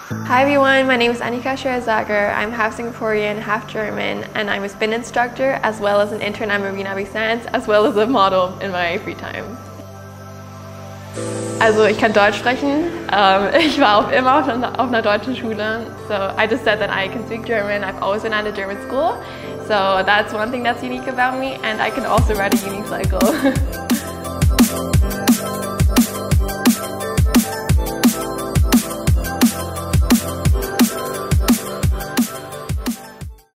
Hi everyone, my name is Annika Scherer-Zager. I'm half Singaporean, half German, and I'm a spin instructor as well as an intern at Marina Vicens, as well as a model in my free time. Also ich kann Deutsch sprechen. Ich war auch immer auf einer deutschen Schule. So I just said that I can speak German. I've always been at a German school. So that's one thing that's unique about me, and I can also ride a unicycle.